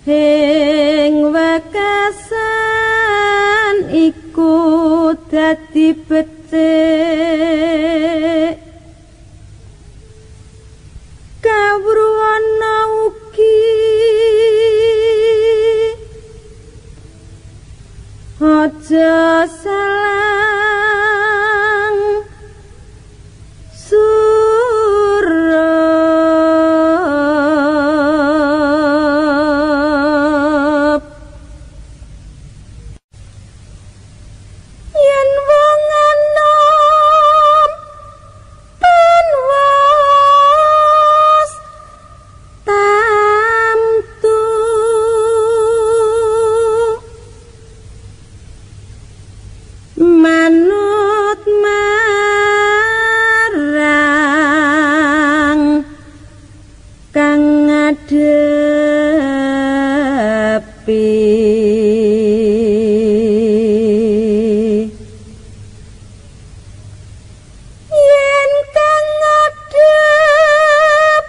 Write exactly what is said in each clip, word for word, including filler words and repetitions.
Ing wekasan iku dadi becik kawruwana ugi aja salang surep yen wong anom panwas tamtu manut marang kang ngadepi yen kang ngadep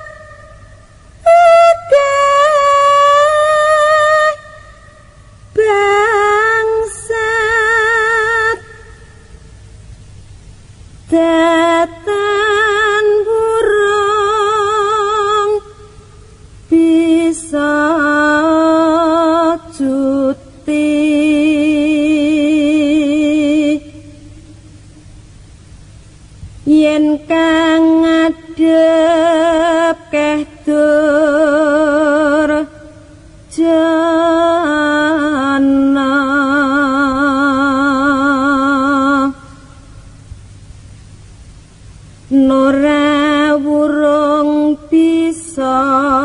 akeh bangsat datan burung bisa cuti yen kang ngadep keh dur jana nora wurung bisa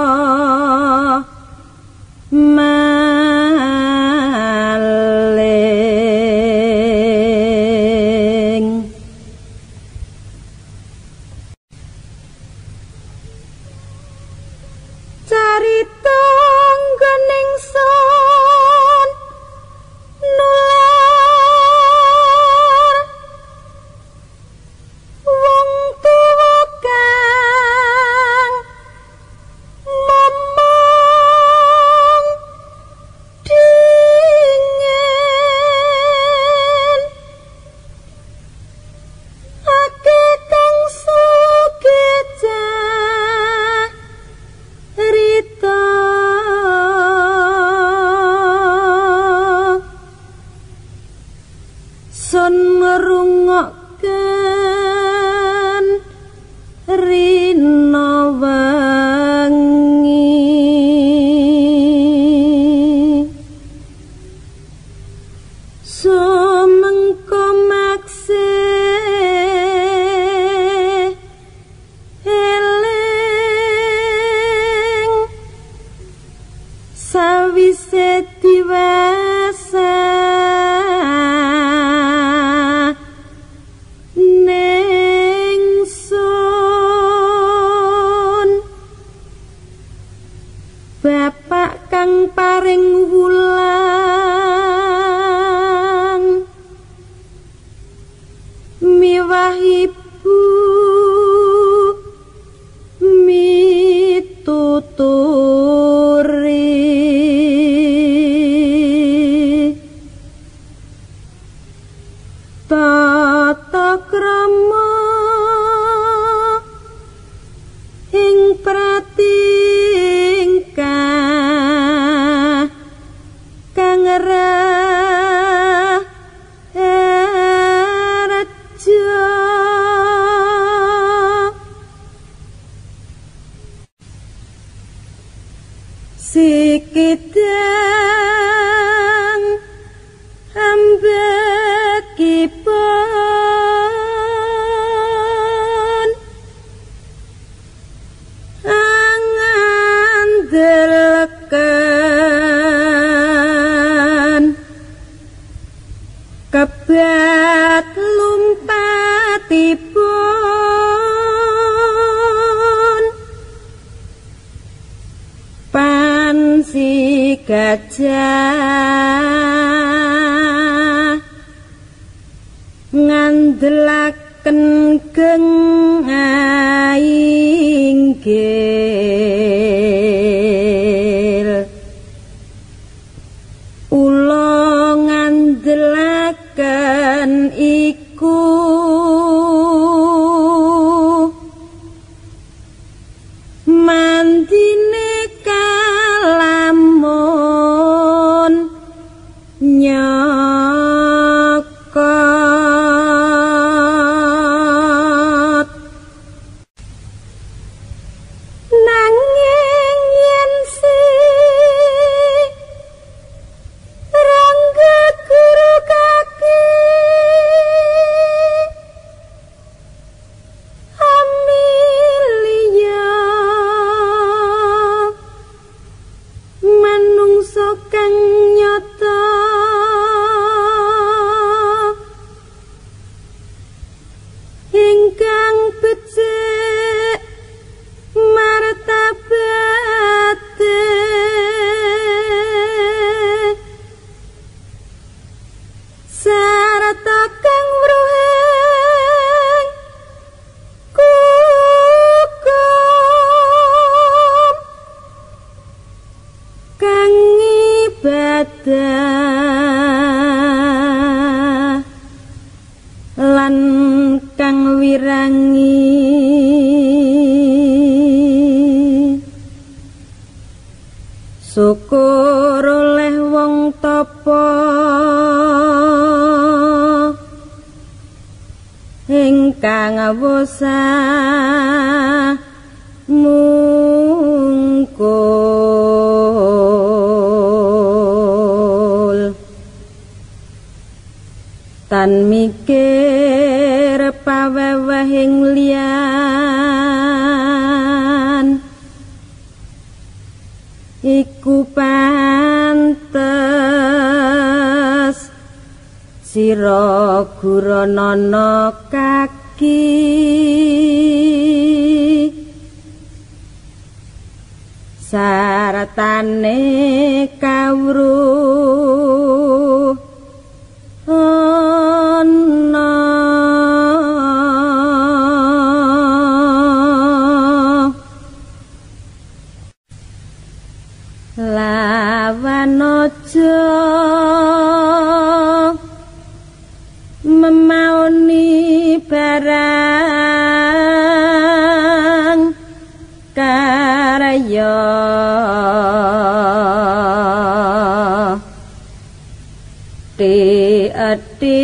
maling carita nggening son nular wong tuwa kang momong dingin ake kang sugih rita sun ngrungokken rina wengi sumengko maksih eling sawise diwasa ningsun bapak kang paring wulan miwah ibu mituturi tata krama ing pratingkah kang raharja sikidang ambekipun angandhelken kebat lumpatipun pansi gajah ngandelaken gengainggil kang ibadah lan kang wirangi syukur oleh wong tapa ingkang awasa mungkul tan mikir pawewehing liyan iku pantes sira guranana kaki saratane kawruh ana lawan aja memauni barang karya ti-ati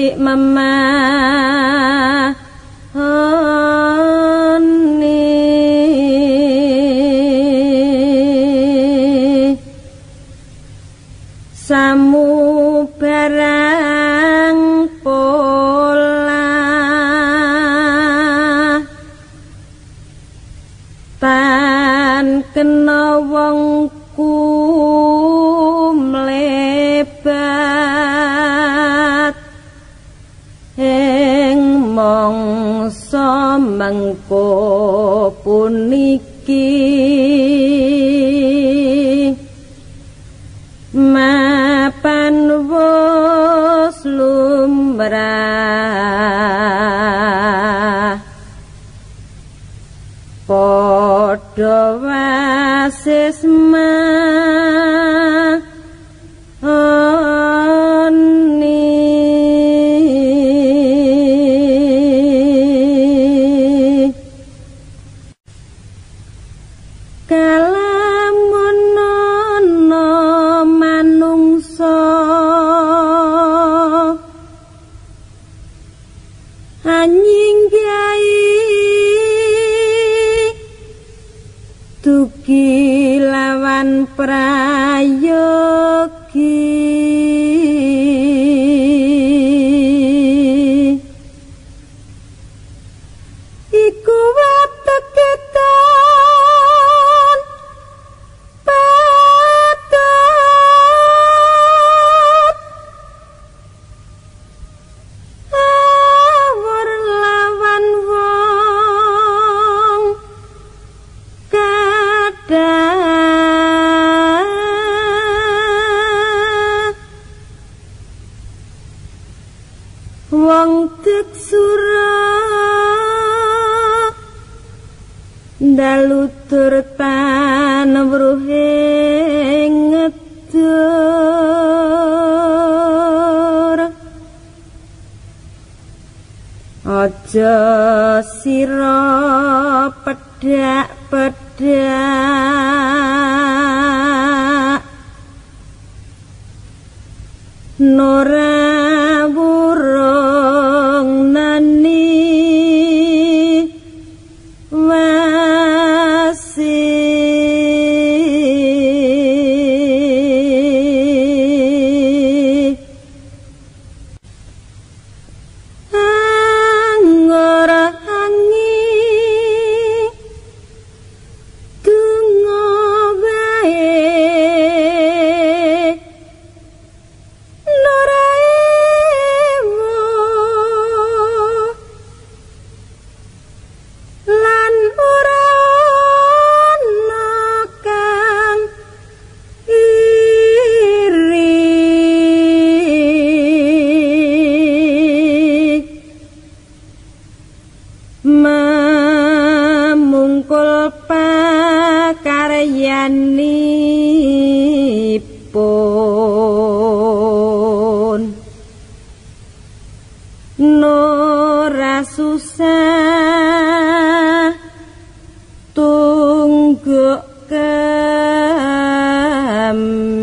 memahoni samu barang pola tan kena wong kumlebat ing mangsa mengko puniki mapan wus lumrah padha wasisma dugi lawan prayogi iku wateketan patot awor lawan wong wong teksura dalu turtan wruhe ngedur aja sira pedhak-pedhak nora burung nani wasi anggora angi tungo bae memungkul pakaryani lam